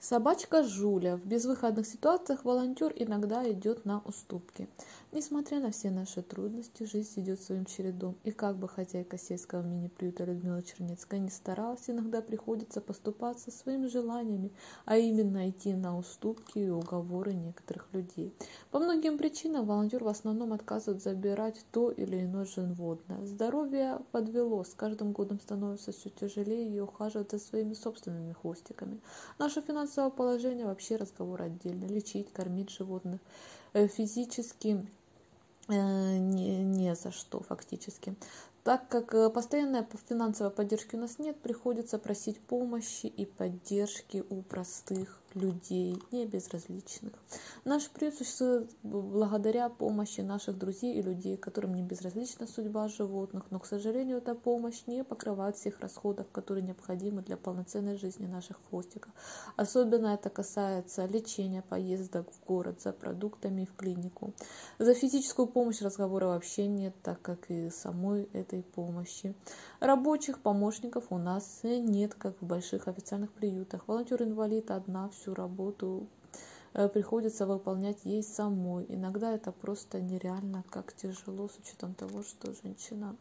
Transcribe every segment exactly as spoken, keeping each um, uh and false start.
Собачка Жуля. В безвыходных ситуациях волонтер иногда идет на уступки. Несмотря на все наши трудности, жизнь идет своим чередом. И как бы хозяйка сельского мини-приюта Людмила Чернецкая не старалась, иногда приходится поступаться своими желаниями, а именно идти на уступки и уговоры некоторых людей. По многим причинам волонтер в основном отказывает забирать то или иное животное. Здоровье подвело, с каждым годом становится все тяжелее и ухаживать за своими собственными хвостиками. Наше финансовое положение вообще разговор отдельно. Лечить, кормить животных физически не, не за что фактически. Так как постоянной финансовой поддержки у нас нет, приходится просить помощи и поддержки у простых людей, не безразличных. Наш приют существует благодаря помощи наших друзей и людей, которым не безразлична судьба животных, но, к сожалению, эта помощь не покрывает всех расходов, которые необходимы для полноценной жизни наших хвостиков. Особенно это касается лечения, поездок в город за продуктами и в клинику. За физическую помощь разговора вообще нет, так как и самой этой помощи. Рабочих помощников у нас нет, как в больших официальных приютах. Волонтер-инвалид одна, всю работу приходится выполнять ей самой. Иногда это просто нереально, как тяжело, с учетом того, что женщина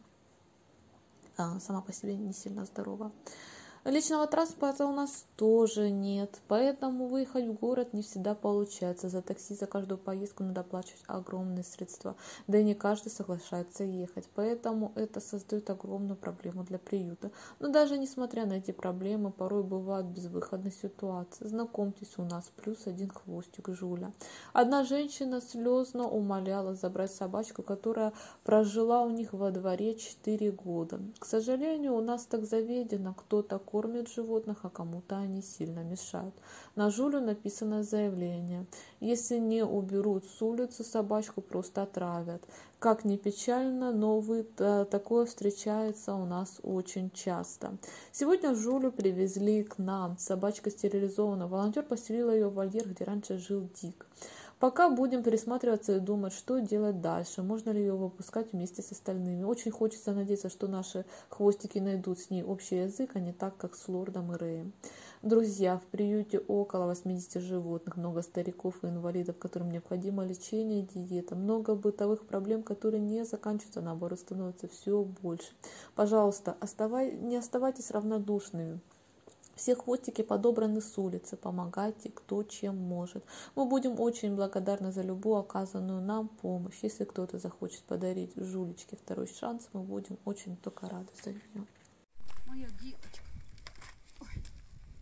а, сама по себе не сильно здорова. Личного транспорта у нас тоже нет, поэтому выехать в город не всегда получается. За такси, за каждую поездку надо оплачивать огромные средства, да и не каждый соглашается ехать, поэтому это создает огромную проблему для приюта. Но даже несмотря на эти проблемы, порой бывают безвыходные ситуации. Знакомьтесь, у нас плюс один хвостик Жуля. Одна женщина слезно умоляла забрать собачку, которая прожила у них во дворе четыре года. К сожалению, у нас так заведено, кто-то кормят животных, а кому-то они сильно мешают. На Жулю написано заявление. Если не уберут с улицы, собачку просто отравят. Как ни печально, но вы, такое встречается у нас очень часто. Сегодня Жулю привезли к нам. Собачка стерилизована. Волонтер поселил ее в вольер, где раньше жил Дик. Пока будем присматриваться и думать, что делать дальше, можно ли ее выпускать вместе с остальными. Очень хочется надеяться, что наши хвостики найдут с ней общий язык, а не так, как с Лордом и Рэем. Друзья, в приюте около восьмидесяти животных, много стариков и инвалидов, которым необходимо лечение и диета, много бытовых проблем, которые не заканчиваются, наоборот, становятся все больше. Пожалуйста, оставай, не оставайтесь равнодушными. Все хвостики подобраны с улицы, помогайте кто чем может. Мы будем очень благодарны за любую оказанную нам помощь. Если кто-то захочет подарить Жулечке второй шанс, мы будем очень только рады за нее. Моя девочка. Ой.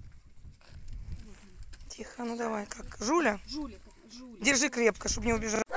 Тихо, ну давай, как? Жуля? Жуля, Жуля. Держи крепко, чтобы не убежать.